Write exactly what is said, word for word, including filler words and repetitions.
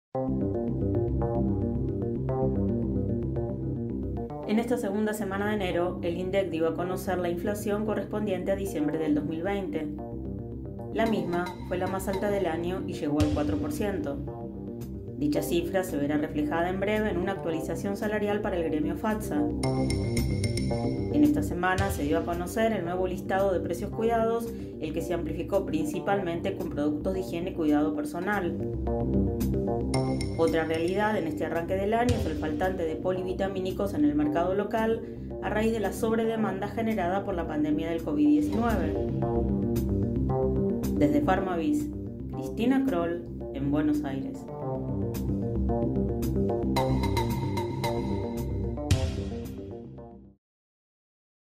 En esta segunda semana de enero, el INDEC dio a conocer la inflación correspondiente a diciembre del dos mil veinte. La misma fue la más alta del año y llegó al cuatro por ciento. Dicha cifra se verá reflejada en breve en una actualización salarial para el gremio FATSA. En esta semana se dio a conocer el nuevo listado de precios cuidados, el que se amplificó principalmente con productos de higiene y cuidado personal. Otra realidad en este arranque del año es el faltante de polivitamínicos en el mercado local a raíz de la sobredemanda generada por la pandemia del COVID diecinueve. Desde Pharmavis, Cristina Kroll, en Buenos Aires.